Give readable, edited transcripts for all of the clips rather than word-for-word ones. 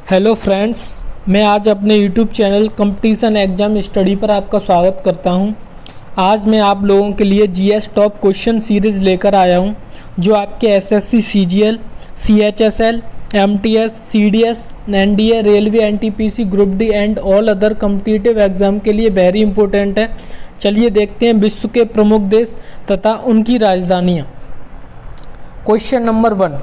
Hello friends, मैं आज अपने YouTube channel competition exam study पर आपका स्वागत करता हूं। आज मैं आप लोगों के लिए जीएस टॉप क्वेश्चन सीरीज़ लेकर आया हूं, जो आपके SSC, CGL, CHSL, MTS, CDS, NDA, railway, NTPC, group D and all other competitive exam के लिए वेरी इंपॉर्टेंट है। चलिए देखते हैं विश्व के प्रमुख देश तथा उनकी राजधानियाँ। क्वेश्चन नंबर 1,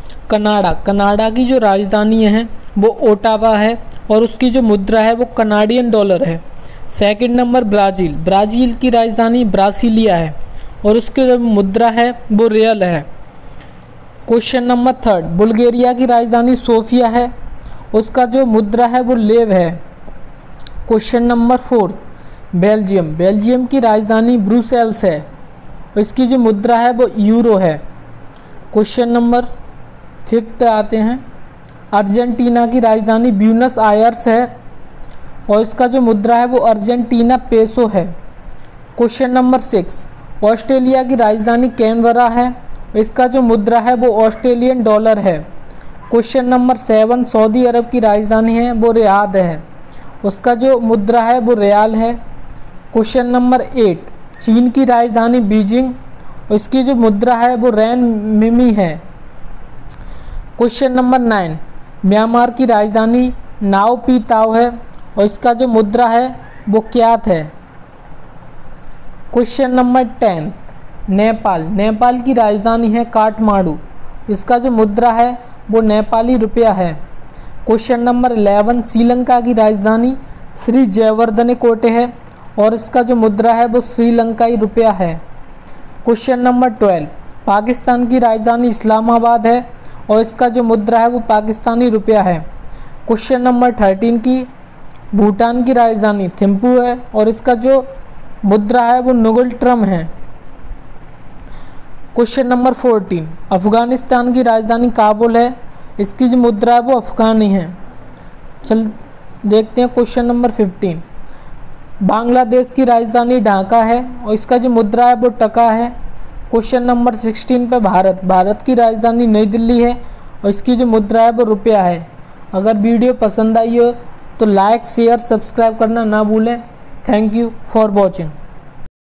कनाडा की जो राजधानी है वो ओटावा है और उसकी जो मुद्रा है वो कनाडियन डॉलर है। सेकंड नंबर, ब्राज़ील की राजधानी ब्रासिलिया है और उसकी जो मुद्रा है वो रियल है। क्वेश्चन नंबर 3, बुल्गारिया की राजधानी सोफिया है, उसका जो मुद्रा है वो लेव है। क्वेश्चन नंबर 4, बेल्जियम की राजधानी ब्रुसेल्स है, इसकी जो मुद्रा है वो यूरो है। क्वेश्चन नंबर 5 आते हैं, अर्जेंटीना की राजधानी ब्यूनस आयर्स है और इसका जो मुद्रा है वो अर्जेंटीना पेसो है। क्वेश्चन नंबर 6, ऑस्ट्रेलिया की राजधानी कैनबरा है, इसका जो मुद्रा है वो ऑस्ट्रेलियन डॉलर है। क्वेश्चन नंबर 7, सऊदी अरब की राजधानी है वो रियाद है, उसका जो मुद्रा है वो रियाल है। क्वेश्चन नंबर 8, चीन की राजधानी बीजिंग, इसकी जो मुद्रा है वो रेनमिमी है। क्वेश्चन नंबर 9, म्यांमार की राजधानी नाओ पी ताओ है और इसका जो मुद्रा है वो क्यात है। क्वेश्चन नंबर 10, नेपाल की राजधानी है काठमांडू, इसका जो मुद्रा है वो नेपाली रुपया है। क्वेश्चन नंबर 11, श्रीलंका की राजधानी श्री जयवर्धने है और इसका जो मुद्रा है वो श्रीलंकाई रुपया है। क्वेश्चन नंबर 12, पाकिस्तान की राजधानी इस्लामाबाद है और इसका जो मुद्रा है वो पाकिस्तानी रुपया है। क्वेश्चन नंबर 13 की भूटान की राजधानी थिम्पू है और इसका जो मुद्रा है वो नुगल ट्रम है। क्वेश्चन नंबर 14, अफ़गानिस्तान की राजधानी काबुल है, इसकी जो मुद्रा है वो अफ़गानी है। चल देखते हैं क्वेश्चन नंबर 15, बांग्लादेश की राजधानी ढाका है और इसका जो मुद्रा है वो टका है। क्वेश्चन नंबर 16 पे भारत की राजधानी नई दिल्ली है और इसकी जो मुद्रा है वो रुपया है। अगर वीडियो पसंद आई हो तो लाइक, शेयर, सब्सक्राइब करना ना भूलें। Thank you for watching.